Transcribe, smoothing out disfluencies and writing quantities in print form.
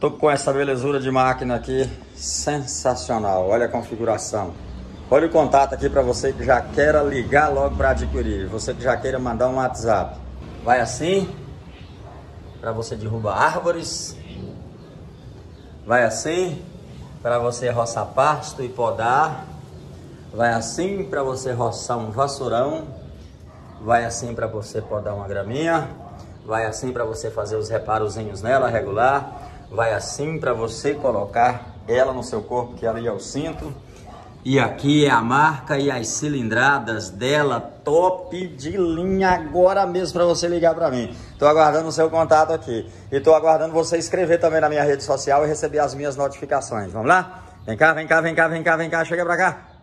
Tô com essa belezura de máquina aqui, sensacional. Olha a configuração. Olha o contato aqui para você que já queira ligar logo para adquirir. Você que já queira mandar um WhatsApp. Vai assim, para você derrubar árvores. Vai assim, para você roçar pasto e podar. Vai assim para você roçar um vassourão. Vai assim para você podar uma graminha. Vai assim para você fazer os reparozinhos nela, regular. Vai assim para você colocar ela no seu corpo, que ali é o cinto. E aqui é a marca e as cilindradas dela, top de linha agora mesmo para você ligar para mim. Tô aguardando o seu contato aqui. E tô aguardando você inscrever também na minha rede social e receber as minhas notificações. Vamos lá? Vem cá, vem cá, vem cá, vem cá, vem cá, chega para cá.